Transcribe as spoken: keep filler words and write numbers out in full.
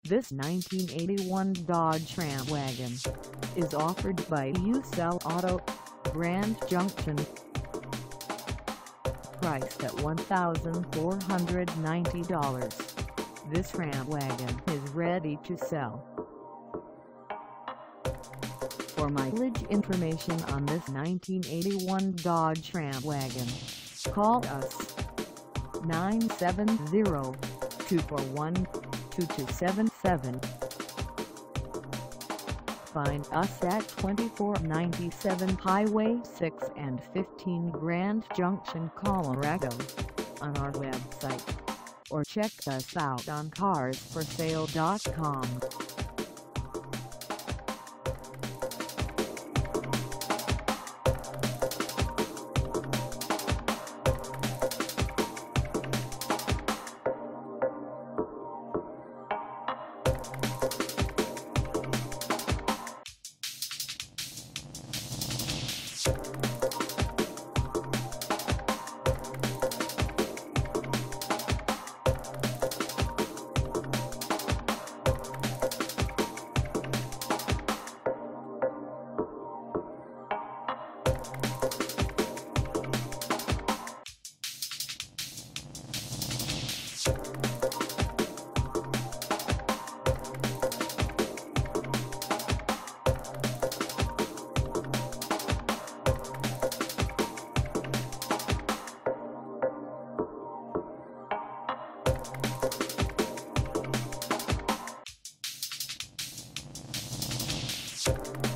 This nineteen eighty-one Dodge Ram Wagon is offered by You Sell Auto, Grand Junction. Priced at one thousand four hundred ninety dollars, this Ram Wagon is ready to sell. For mileage information on this nineteen eighty-one Dodge Ram Wagon, call us nine seven zero, two four one, two two seven seven. Find us at twenty-four ninety-seven Highway six and fifteen Grand Junction, Colorado, on our website, or check us out on cars for sale dot com. You